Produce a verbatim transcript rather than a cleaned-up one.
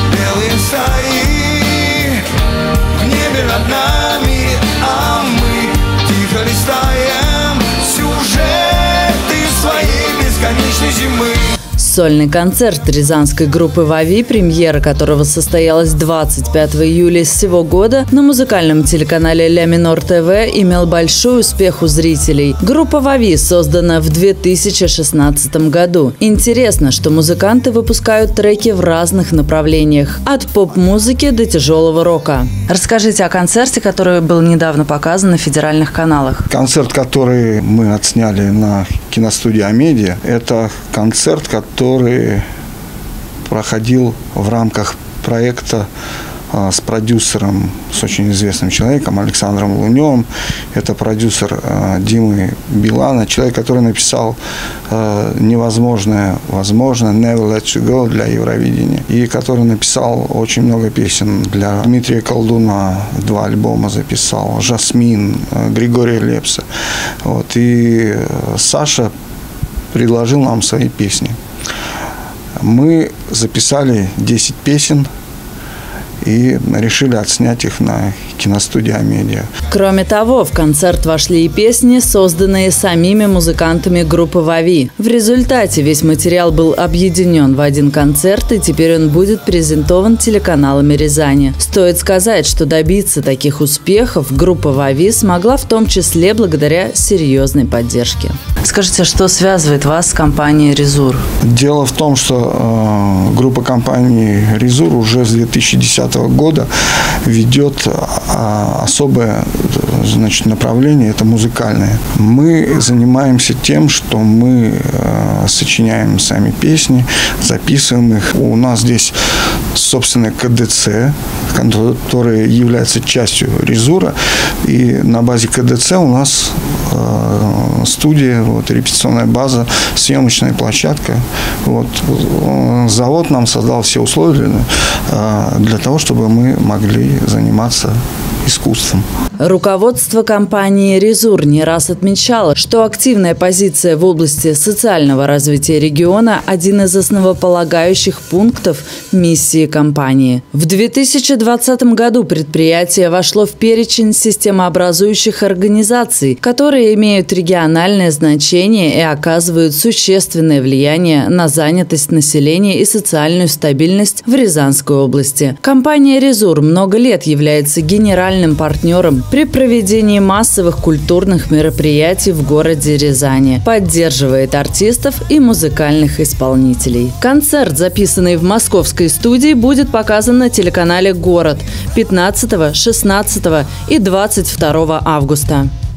белые стаи в небе над нами, а мы тихо листаем сюжеты своей бесконечной зимы. Сольный концерт рязанской группы «Вави», премьера которого состоялась двадцать пятого июля сего года на музыкальном телеканале «Ля Минор ТВ», имел большой успех у зрителей. Группа «Вави» создана в две тысячи шестнадцатом году. Интересно, что музыканты выпускают треки в разных направлениях – от поп-музыки до тяжелого рока. Расскажите о концерте, который был недавно показан на федеральных каналах. Концерт, который мы отсняли на киностудии «Амедиа», это концерт, который который проходил в рамках проекта а, с продюсером, с очень известным человеком Александром Луневым. Это продюсер а, Димы Билана, человек, который написал а, «Невозможное возможно», «Never Let You Go» для Евровидения, и который написал очень много песен для Дмитрия Колдуна, два альбома записал, «Жасмин», Григория Лепса. Вот. И Саша предложил нам свои песни. Мы записали десять песен и решили отснять их на киностудии «Амедиа». Кроме того, в концерт вошли и песни, созданные самими музыкантами группы «Вави». В результате весь материал был объединен в один концерт, и теперь он будет презентован телеканалами Рязани. Стоит сказать, что добиться таких успехов группа «Вави» смогла в том числе благодаря серьезной поддержке. Скажите, что связывает вас с компанией «Резур»? Дело в том, что э, группа компании «Резур» уже с две тысячи десятого года ведет а, особое, значит, направление, это музыкальное. Мы занимаемся тем, что мы э, сочиняем сами песни, записываем их. У нас здесь собственное ка дэ цэ, которое является частью «Резура», и на базе ка дэ цэ у нас э, студия, вот, репетиционная база, съемочная площадка. Вот. Завод нам создал все условия э, для того, чтобы мы могли заниматься искусством. Руководство компании «Резур» не раз отмечало, что активная позиция в области социального развития региона – один из основополагающих пунктов миссии компании. В две тысячи двадцатом году предприятие вошло в перечень системообразующих организаций, которые имеют региональное значение и оказывают существенное влияние на занятость населения и социальную стабильность в Рязанской области. Компания «Резур» много лет является генеральным партнером при проведении массовых культурных мероприятий в городе Рязани, поддерживает артистов и музыкальных исполнителей. Концерт, записанный в московской студии, будет показан на телеканале «Город» пятнадцатого, шестнадцатого и двадцать второго августа.